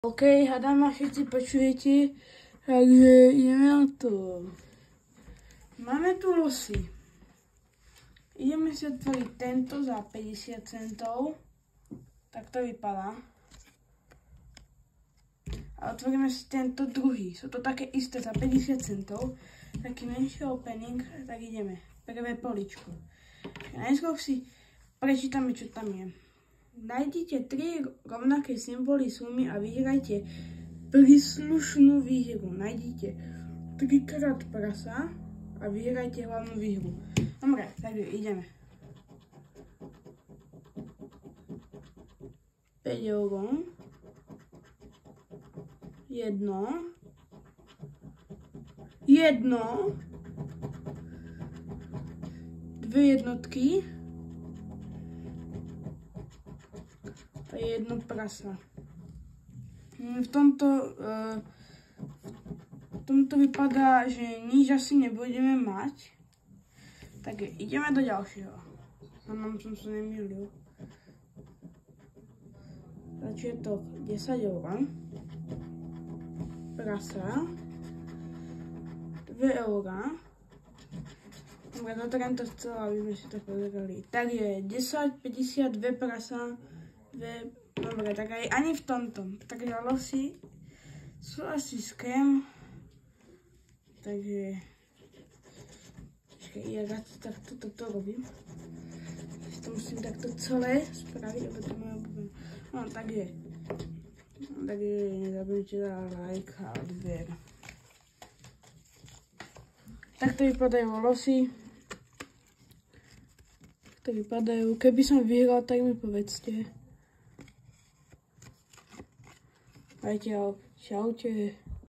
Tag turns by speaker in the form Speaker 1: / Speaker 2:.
Speaker 1: OK, hádám ma všetci počujete, takže ideme na to. Máme tu losy. Ideme si otvoriť tento za 50 centov. Tak to vypadá. A otvoríme si tento druhý. Sú to také isté za 50 centov. Taký menší opening, tak ideme. Prvé poličko. Najskôr si prečítame, čo tam je. Nájdite 3 rovnaké symboly sumy a vyhrajte príslušnú výhru. Nájdite 3-krát prasa a vyhrajte hlavnú výhru. Dobre, takže ideme. 5 €. 1. 2 jednotky. A 1 prasa. V tomto vypadá, že nič asi nebudeme mať. Tak ideme do ďalšieho. Nám som sa nemýlil. Začiatok 10 €. Prasa. 2 €. Dobre, dotriem to chcela, aby sme si to pozerali. Tak je 10, 52 prasa. Dobre, tak aj ani v tomto. Takže losy sú asi scam. Takže počkej, ja takto toto robím. To musím takto celé spraviť, aby to moje obľúbené. No, takže nezabudnite na like a odber. Takto vypadajú losy. Takto vypadajú. Keby som vyhral, tak mi povedzte. Čaute.